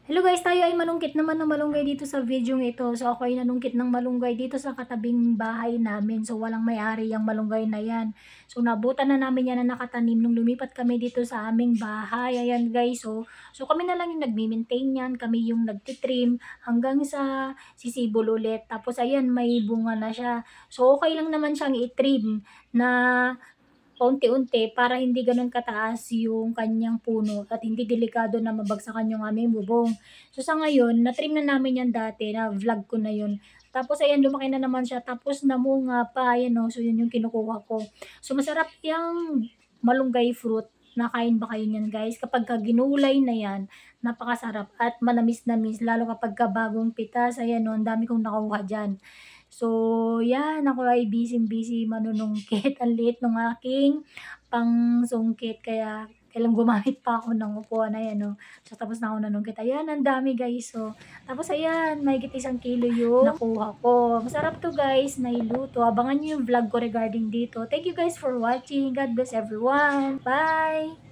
Hello guys, tayo ay manungkit naman ng malunggay dito sa video ito. So ako ay nanungkit ng malunggay dito sa katabing bahay namin. So walang may-ari yung malunggay na yan. So nabutan na namin yan na nakatanim nung lumipat kami dito sa aming bahay. Ayan guys, so kami na lang yung nagmi-maintain yan. Kami yung nagtitrim hanggang sa sisibol ulit. Tapos ayan, may bunga na siya. So okay lang naman siyang i-trim na paunti-unti para hindi gano'n kataas yung kanyang puno at hindi delikado na mabagsakan yung aming bubong. So sa ngayon, na-trim na namin yan dati, na-vlog ko na yun. Tapos ayan, lumaki na naman siya, tapos namunga pa, ayan o, so yun yung kinukuha ko. So masarap yung malunggay fruit. Nakain ba kayo niyan guys? Kapag ginulay na yan, napakasarap at manamis-namis, lalo kapag bagong pitas, ayan o, ang dami kong nakuha dyan. So, yan, ako ay busy-busy manunungkit. Ang liit ng aking pangsungkit, kaya kailang gumamit pa ako ng upuan. Ayan, oh. So, tapos na ako nanungkit. Ayan, ang dami guys. So, tapos ayan, mahigit 1 kilo yung nakuha ko. Masarap to guys, nailuto. Abangan nyo yung vlog ko regarding dito. Thank you guys for watching. God bless everyone. Bye!